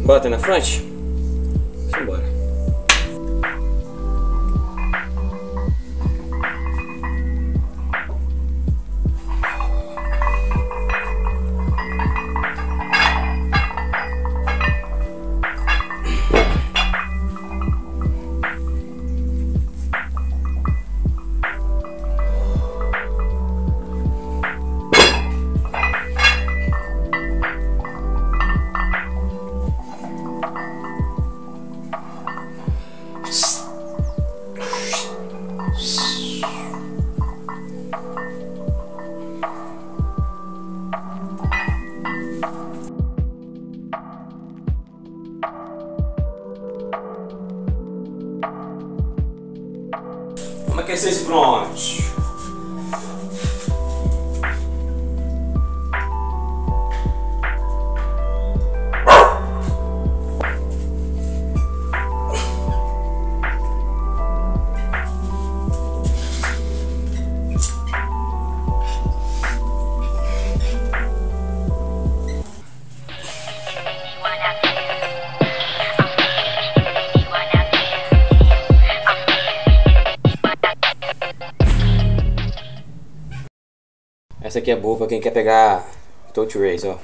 Bota na frente. Simbora. Vamos aquecer esse front. Essa aqui é boa pra quem quer pegar touch race, ó.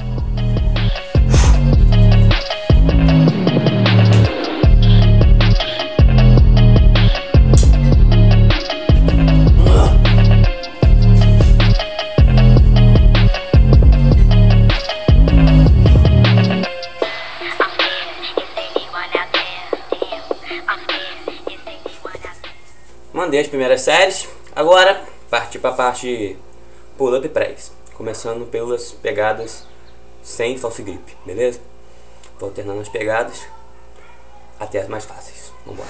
Mandei as primeiras séries, agora parti pra parte pull-up press, começando pelas pegadas sem false grip, beleza? Vou alternando as pegadas até as mais fáceis. Vambora.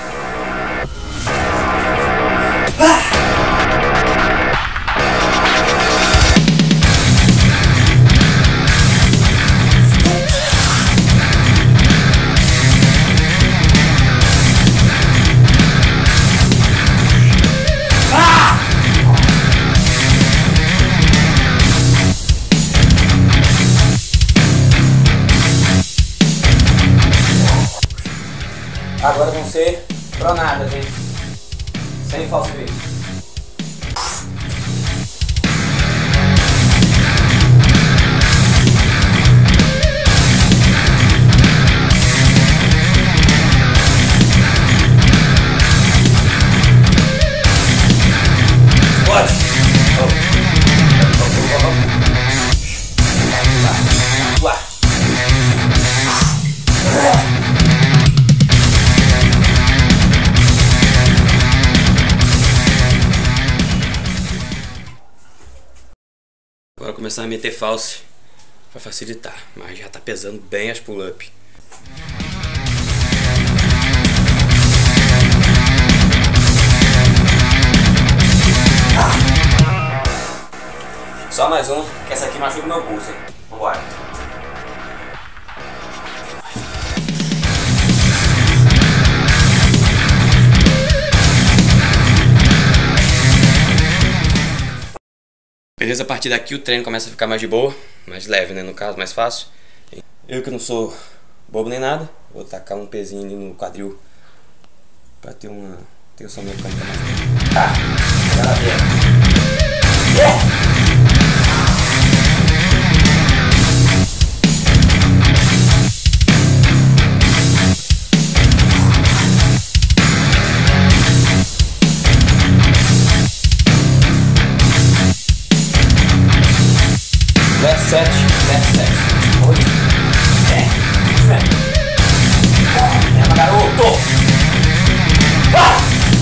Agora vão ser pronadas, hein? Sem falso grip. Pode! Agora começar a meter false para facilitar, mas já tá pesando bem as pull-up. Só mais um, que essa aqui machuca o meu pulso, hein? Vambora. Beleza, a partir daqui o treino começa a ficar mais de boa, mais leve, né, no caso, mais fácil. Eu que não sou bobo nem nada, vou tacar um pezinho ali no quadril pra ter uma tensão mecânica mais leve. Tá, agora vem. Yeah! Left set, left set. Oi. Isso mesmo. Leva, garoto. Ah!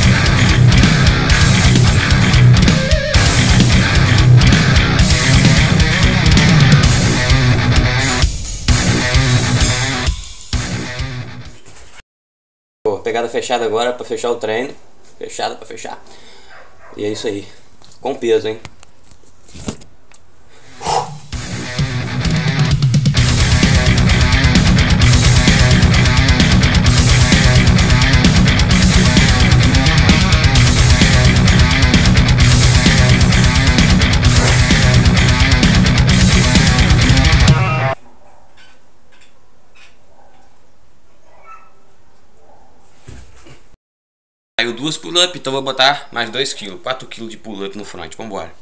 Pô, pegada fechada agora pra fechar o treino. Fechada pra fechar. E é isso aí. Com peso, hein? deu 2 pull-up, então vou botar mais 2 kg, 4 kg de pull-up no front. Vambora.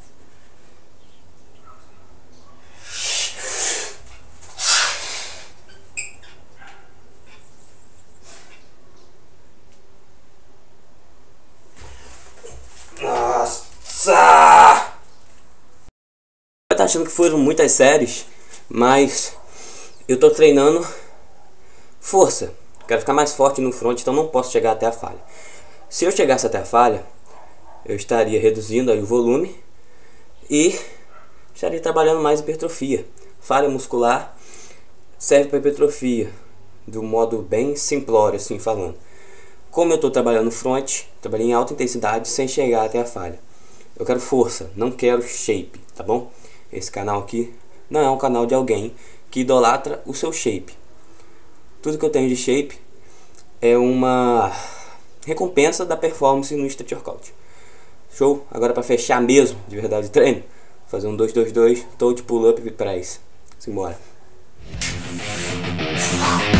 Nossa! Tá achando que foram muitas séries, mas eu tô treinando força. Quero ficar mais forte no front, então não posso chegar até a falha. Se eu chegasse até a falha, eu estaria reduzindo aí o volume e estaria trabalhando mais hipertrofia. Falha muscular serve para hipertrofia, de um modo bem simplório assim falando. Como eu estou trabalhando no front, trabalhei em alta intensidade sem chegar até a falha. Eu quero força, não quero shape, tá bom? Esse canal aqui não é um canal de alguém que idolatra o seu shape. Tudo que eu tenho de shape é uma recompensa da performance no Street Workout. Show? Agora para fechar mesmo, de verdade, o treino, fazer um 2-2-2, toe pull-up e press. Simbora.